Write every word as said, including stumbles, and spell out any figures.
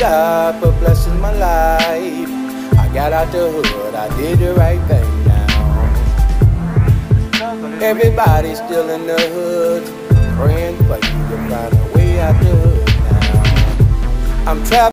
God for blessing my life. I got out the hood, I did the right thing now. Everybody's still in the hood, praying for you to find a way out the hood now. I'm trapped.